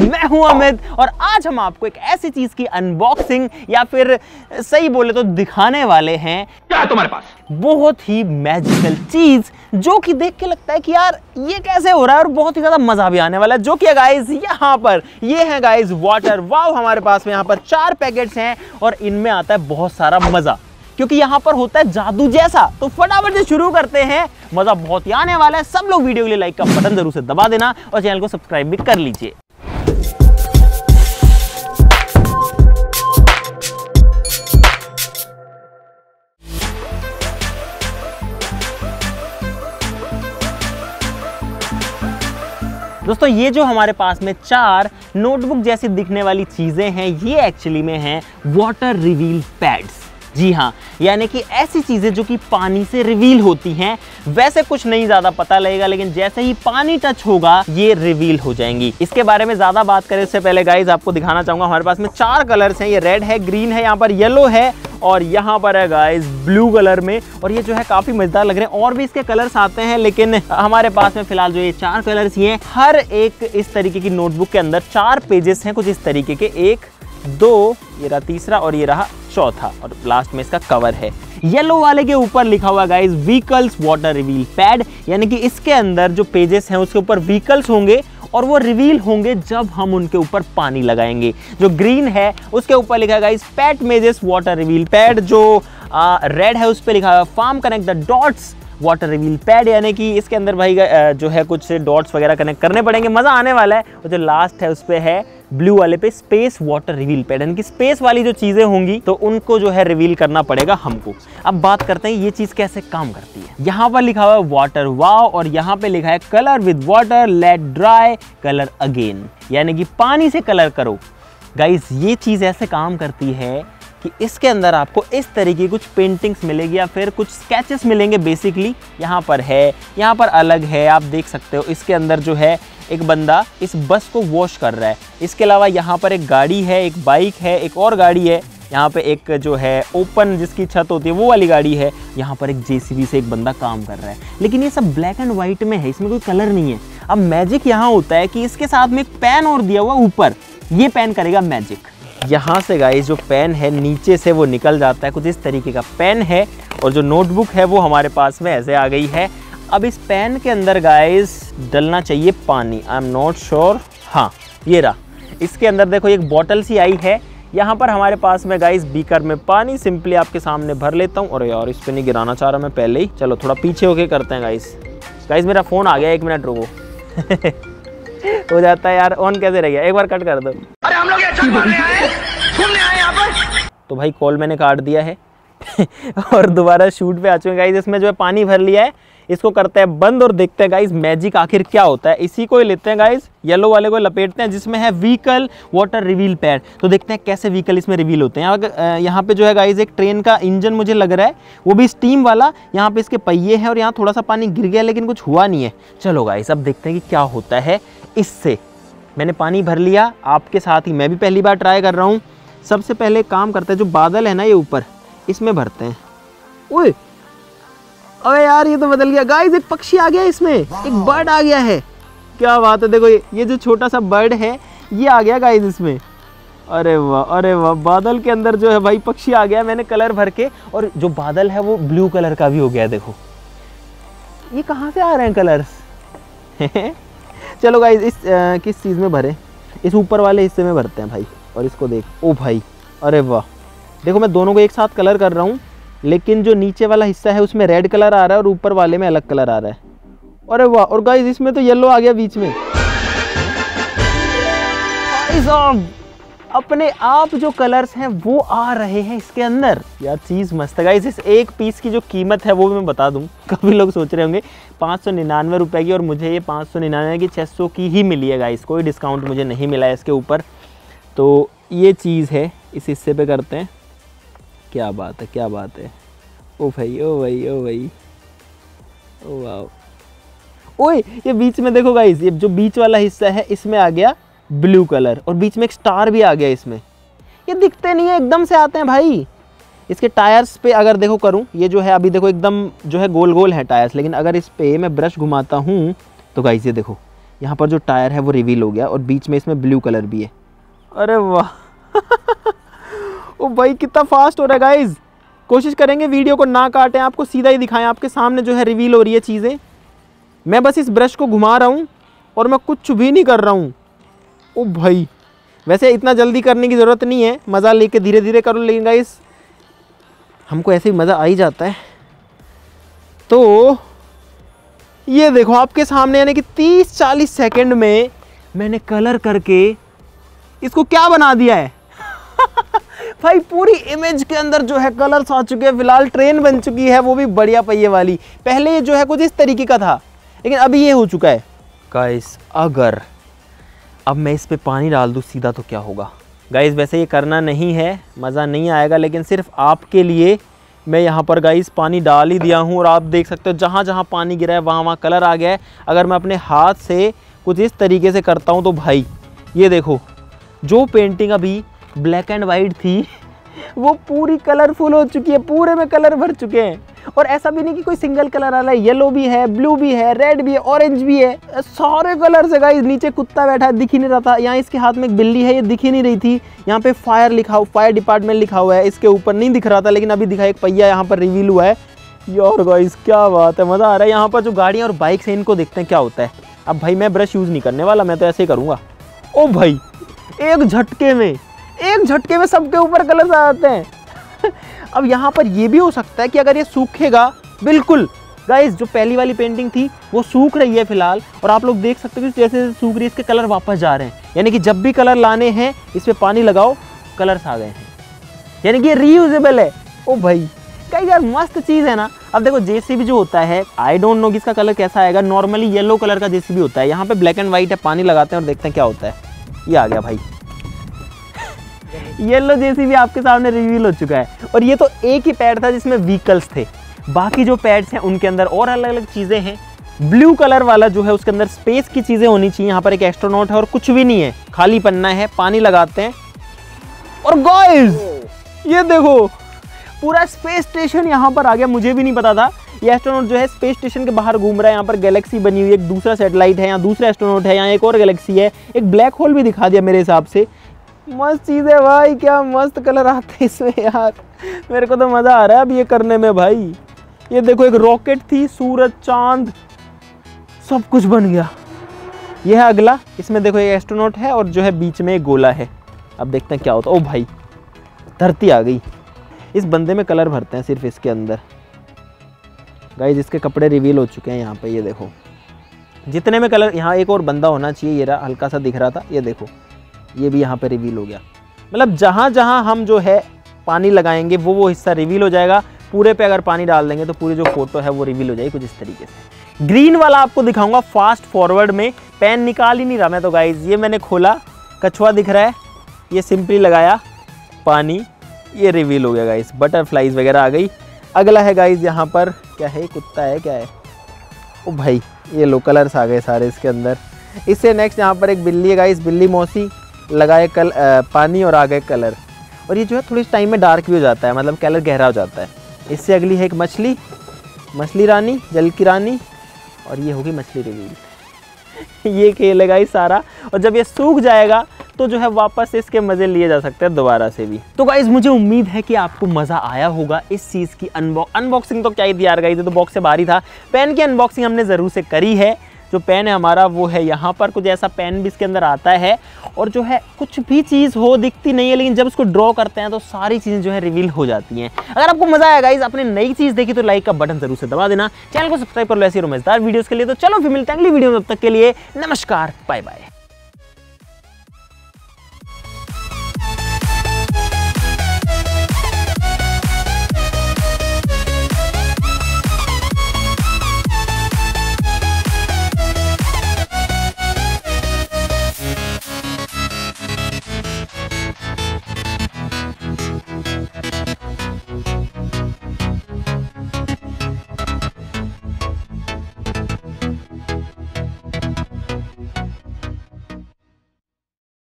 मैं हूं अमित और आज हम आपको एक ऐसी चीज की अनबॉक्सिंग या फिर सही बोले तो दिखाने वाले हैं। क्या है तुम्हारे पास? बहुत ही मैजिकल चीज जो कि देख के लगता है कि यार ये कैसे हो रहा है और बहुत ही ज्यादा मजा भी आने वाला है। जो कि गाइस यहाँ पर ये है गाइस वाटर वाव। हमारे पास में यहाँ पर 4 पैकेट्स हैं और इनमें आता है बहुत सारा मजा क्योंकि यहाँ पर होता है जादू जैसा। तो फटाफट से शुरू करते हैं, मजा बहुत ही आने वाला है। सब लोग वीडियो के लिए लाइक का बटन जरूर से दबा देना और चैनल को सब्सक्राइब भी कर लीजिए। दोस्तों ये जो हमारे पास में 4 नोटबुक जैसी दिखने वाली चीजें हैं ये एक्चुअली में हैं वाटर रिवील पैड्स। जी हाँ, यानी कि ऐसी चीजें जो कि पानी से रिवील होती हैं। वैसे कुछ नहीं ज्यादा पता लगेगा लेकिन जैसे ही पानी टच होगा ये रिवील हो जाएंगी। इसके बारे में ज्यादा बात करें इससे पहले गाइज आपको दिखाना चाहूंगा हमारे पास में 4 कलर्स हैं। ये रेड है, ग्रीन है, यहाँ पर येलो है और यहाँ पर है गाइज ब्लू कलर में। और ये जो है काफी मजेदार लग रहे हैं। और भी इसके कलर्स आते हैं लेकिन हमारे पास में फिलहाल जो ये 4 कलर्स ही हैं। हर एक इस तरीके की नोटबुक के अंदर 4 पेजेस हैं कुछ इस तरीके के, 1 2 ये रहा तीसरा और ये रहा चौथा और लास्ट में इसका कवर है। येलो वाले के ऊपर लिखा हुआ guys vehicles water reveal pad, यानी कि इसके अंदर जो पेजेस हैं उसके ऊपर व्हीकल्स होंगे और वो रिवील होंगे जब हम उनके ऊपर पानी लगाएंगे। जो ग्रीन है उसके ऊपर लिखा है guys pet mazes water reveal pad. जो रेड है उस पर लिखा है farm connect the dots water reveal pad, यानी कि इसके अंदर भाई जो है कुछ डॉट्स वगैरह कनेक्ट करने पड़ेंगे, मजा आने वाला है। और जो लास्ट है उस पे है ब्लू वाले पे स्पेस वाटर रिवील पैड, यानी कि स्पेस वाली जो चीजें होंगी तो उनको जो है रिवील करना पड़ेगा हमको। अब बात करते हैं ये चीज कैसे काम करती है। यहाँ पर लिखा हुआ है वाटर वाव और यहाँ पे लिखा है colour with water let dry colour again, यानी कि पानी से कलर करो। गाइस ये चीज ऐसे काम करती है कि इसके अंदर आपको इस तरीके की कुछ पेंटिंग्स मिलेगी या फिर कुछ स्केचेस मिलेंगे। बेसिकली यहाँ पर है, यहाँ पर अलग है, आप देख सकते हो। इसके अंदर जो है एक बंदा इस बस को वॉश कर रहा है। इसके अलावा यहाँ पर एक गाड़ी है, एक बाइक है, एक और गाड़ी है। यहाँ पे एक जो है ओपन जिसकी छत होती है वो वाली गाड़ी है। यहाँ पर एक जेसीबी से एक बंदा काम कर रहा है। लेकिन ये सब ब्लैक एंड व्हाइट में है, इसमें कोई कलर नहीं है। अब मैजिक यहाँ होता है कि इसके साथ में एक पेन और दिया हुआ ऊपर, ये पेन करेगा मैजिक। यहाँ से गाइस जो पेन है नीचे से वो निकल जाता है, कुछ इस तरीके का पेन है। और जो नोटबुक है वो हमारे पास में ऐसे आ गई है। अब इस पेन के अंदर गाइस डलना चाहिए पानी, आई एम नॉट श्योर। हाँ ये रहा। इसके अंदर देखो एक बॉटल सी आई है। यहाँ पर हमारे पास में गाइस बीकर में पानी सिंपली आपके सामने भर लेता हूँ। और यार इस पे नहीं गिराना चाह रहा मैं पहले ही, चलो थोड़ा पीछे होके करते हैं गाइस मेरा फ़ोन आ गया, 1 मिनट रुको। हो जाता है यार, ऑन कैसे रह गया, एक बार कट कर दो। अरे हम लोग घूमने आए यहाँ पर। तो भाई कॉल मैंने काट दिया है और दोबारा शूट पे आ चुके हैं गाइस। इसमें जो है पानी भर लिया है, इसको करते हैं बंद और देखते हैं गाइस मैजिक आखिर क्या होता है। इसी को ही लेते हैं गाइस, येलो वाले को लपेटते हैं जिसमें है व्हीकल वाटर रिवील पैड। तो देखते हैं कैसे व्हीकल इसमें रिवील होते हैं। यहाँ पे जो है गाइस एक ट्रेन का इंजन मुझे लग रहा है, वो भी स्टीम वाला। यहाँ पे इसके पहिए हैं और यहाँ थोड़ा सा पानी गिर गया लेकिन कुछ हुआ नहीं है। चलो गाइस अब देखते हैं कि क्या होता है इससे। मैंने पानी भर लिया, आपके साथ ही मैं भी पहली बार ट्राई कर रहा हूँ। सबसे पहले काम करते हैं, जो बादल है ना ये ऊपर, इसमें भरते हैं। ओए अबे यार ये तो बदल गया गाइस, एक पक्षी आ गया इसमें, एक बर्ड आ गया है। क्या बात है, देखो ये जो छोटा सा बर्ड है ये आ गया गाइस इसमें। अरे वाह बादल के अंदर जो है भाई पक्षी आ गया। मैंने कलर भर के, और जो बादल है वो ब्लू कलर का भी हो गया। देखो ये कहाँ से आ रहे हैं कलर्स। चलो गाइस इस किस चीज़ में भरे, इस ऊपर वाले हिस्से में भरते हैं भाई। और इसको देख, ओ भाई अरे वाह, देखो मैं दोनों को एक साथ कलर कर रहा हूँ लेकिन जो नीचे वाला हिस्सा है उसमें रेड कलर आ रहा है और ऊपर वाले में अलग कलर आ रहा है। अरे वाह, और गाइस इसमें तो येलो आ गया बीच में। अपने आप जो कलर्स हैं वो आ रहे हैं इसके अंदर। यार चीज़ मस्त है गाइस। इस एक पीस की जो कीमत है वो भी मैं बता दूं, कभी लोग सोच रहे होंगे 599 रुपये की, और मुझे ये 599 की 600 की ही मिली है गाइस। कोई डिस्काउंट मुझे नहीं मिला है इसके ऊपर। तो ये चीज़ है, इस हिस्से पे करते हैं। क्या बात है, क्या बात है। ओ भाई ओ भाई ओ भाई ओ वाह। ओए ये बीच में देखो गाइस, ये जो बीच वाला हिस्सा है इसमें आ गया ब्लू कलर और बीच में एक स्टार भी आ गया इसमें। ये दिखते नहीं है, एकदम से आते हैं भाई। इसके टायर्स पे अगर देखो करूं, ये जो है अभी देखो एकदम जो है गोल गोल है टायर्स, लेकिन अगर इस पे मैं ब्रश घुमाता हूं तो गाइस ये देखो यहाँ पर जो टायर है वो रिवील हो गया और बीच में इसमें ब्लू कलर भी है। अरे वाह ओ भाई कितना फास्ट हो रहा है गाइज। कोशिश करेंगे वीडियो को ना काटें, आपको सीधा ही दिखाएं। आपके सामने जो है रिवील हो रही है चीज़ें। मैं बस इस ब्रश को घुमा रहा हूँ और मैं कुछ भी नहीं कर रहा हूँ। ओ भाई वैसे इतना जल्दी करने की ज़रूरत नहीं है, मज़ा लेके धीरे धीरे करो, लेकिन गाइस हमको ऐसे ही मज़ा आ ही जाता है। तो ये देखो आपके सामने, यानी कि 30-40 सेकंड में मैंने कलर करके इसको क्या बना दिया है भाई पूरी इमेज के अंदर जो है कलर्स आ चुके हैं। फिलहाल ट्रेन बन चुकी है, वो भी बढ़िया पहिए वाली। पहले ये जो है कुछ इस तरीके का था, लेकिन अभी ये हो चुका है। गाइस अगर अब मैं इस पे पानी डाल दूँ सीधा तो क्या होगा। गाइस वैसे ये करना नहीं है, मज़ा नहीं आएगा, लेकिन सिर्फ आपके लिए मैं यहाँ पर गाइस पानी डाल ही दिया हूँ। और आप देख सकते हो जहाँ जहाँ पानी गिरा है वहाँ वहाँ कलर आ गया है। अगर मैं अपने हाथ से कुछ इस तरीके से करता हूँ तो भाई ये देखो, जो पेंटिंग अभी ब्लैक एंड वाइट थी वो पूरी कलरफुल हो चुकी है, पूरे में कलर भर चुके हैं। और ऐसा भी नहीं कि कोई सिंगल कलर आ रहा है, येलो भी है, ब्लू भी है, रेड भी है, ऑरेंज भी है, सारे कलर से गाइस। नीचे कुत्ता बैठा है, दिख ही नहीं रहा था। यहाँ इसके हाथ में एक बिल्ली है, ये दिख ही नहीं रही थी। यहाँ पे फायर लिखा हुआ, फायर डिपार्टमेंट लिखा हुआ है, इसके ऊपर नहीं दिख रहा था, लेकिन अभी दिखा। एक पहिया यहाँ पर रिवील हुआ है। यार गाइस क्या बात है, मज़ा आ रहा है। यहाँ पर जो गाड़ियाँ और बाइक्स हैं इनको देखते हैं क्या होता है। अब भाई मैं ब्रश यूज़ नहीं करने वाला, मैं तो ऐसे ही करूँगा। ओ भाई एक झटके में सबके ऊपर कलर आ जाते हैं अब यहाँ पर ये भी हो सकता है कि अगर ये सूखेगा, बिल्कुल गाइस जो पहली वाली पेंटिंग थी वो सूख रही है फिलहाल, और आप लोग देख सकते हो कि जैसे जैसे सूख रही है इसके कलर वापस जा रहे हैं। यानी कि जब भी कलर लाने हैं इस पे पानी लगाओ, कलर्स आ गए हैं, यानी कि ये रीयूजेबल है। ओ भाई कई यार मस्त चीज़ है ना। अब देखो जेसीबी जो होता है, आई डोंट नो कि इसका कलर कैसा आएगा। नॉर्मली येलो कलर का जेसीबी होता है, यहाँ पे ब्लैक एंड व्हाइट है। पानी लगाते हैं और देखते हैं क्या होता है। ये आ गया भाई येलो जेसीबी आपके सामने रिवील हो चुका है। और ये तो एक ही पैड था जिसमें व्हीकल्स थे, बाकी जो पैड्स हैं उनके अंदर और अलग अलग चीज़ें हैं। ब्लू कलर वाला जो है उसके अंदर स्पेस की चीज़ें होनी चाहिए। यहाँ पर एक एस्ट्रोनॉट है और कुछ भी नहीं है, खाली पन्ना है। पानी लगाते हैं और गाइस ये देखो पूरा स्पेस स्टेशन यहाँ पर आ गया। मुझे भी नहीं पता था। ये एस्ट्रोनॉट जो है स्पेस स्टेशन के बाहर घूम रहा है। यहाँ पर गैलेक्सी बनी हुई है, एक दूसरा सैटेलाइट है, यहाँ दूसरा एस्ट्रोनॉट है, यहाँ एक और गैलेक्सी है, एक ब्लैक होल भी दिखा दिया मेरे हिसाब से। मस्त चीज़ है भाई, क्या मस्त कलर आते हैं इसमें यार। मेरे को तो मज़ा आ रहा है अब ये करने में भाई। ये देखो एक रॉकेट थी, सूरज, चांद, सब कुछ बन गया। ये है अगला, इसमें देखो एक एस्ट्रोनॉट है और जो है बीच में एक गोला है। अब देखते हैं क्या होता है। ओ भाई धरती आ गई। इस बंदे में कलर भरते हैं सिर्फ इसके अंदर। गाइस इसके कपड़े रिवील हो चुके हैं यहाँ पे, ये देखो जितने में कलर। यहाँ एक और बंदा होना चाहिए, ये रहा, हल्का सा दिख रहा था। ये देखो ये भी यहाँ पे रिवील हो गया। मतलब जहाँ जहाँ हम जो है पानी लगाएंगे वो हिस्सा रिवील हो जाएगा। पूरे पे अगर पानी डाल देंगे तो पूरी जो फोटो है वो रिवील हो जाएगी कुछ इस तरीके से। ग्रीन वाला आपको दिखाऊंगा फास्ट फॉरवर्ड में। पेन निकाल ही नहीं रहा मैं तो गाइज। ये मैंने खोला, कछुआ दिख रहा है, ये सिंपली लगाया पानी, ये रिवील हो गया गाइज। बटरफ्लाइज वगैरह आ गई। अगला है गाइज यहाँ पर क्या है, कुत्ता है क्या है। ओ भाई ये लो कलर्स आ गए सारे इसके अंदर। इससे नेक्स्ट यहाँ पर एक बिल्ली है गाइज, बिल्ली मौसी, लगाए पानी और आ गए कलर। और ये जो है थोड़ी टाइम में डार्क भी हो जाता है, मतलब कलर गहरा हो जाता है। इससे अगली है एक मछली, मछली रानी, जल की रानी, और ये होगी मछली रिवील। ये खेल है गाइस सारा। और जब ये सूख जाएगा तो जो है वापस इसके मज़े लिए जा सकते हैं दोबारा से भी। तो गाइस मुझे उम्मीद है कि आपको मज़ा आया होगा इस चीज़ की। अनबॉक्सिंग तो क्या ही थी यार गाइस, तो बॉक्स से बाहर ही था। पेन की अनबॉक्सिंग हमने ज़रूर से करी है। जो पेन है हमारा वो है यहाँ पर, कुछ ऐसा पेन भी इसके अंदर आता है। और जो है कुछ भी चीज़ हो दिखती नहीं है, लेकिन जब उसको ड्रॉ करते हैं तो सारी चीज़ें जो है रिवील हो जाती हैं। अगर आपको मज़ा आया गाइस, आपने नई चीज़ देखी तो लाइक का बटन जरूर से दबा देना। चैनल को सब्सक्राइब कर लो ऐसी मजेदार वीडियोज़ के लिए। तो चलो फिर मिलते हैं अगली वीडियो में, तब तक के लिए नमस्कार, बाय बाय।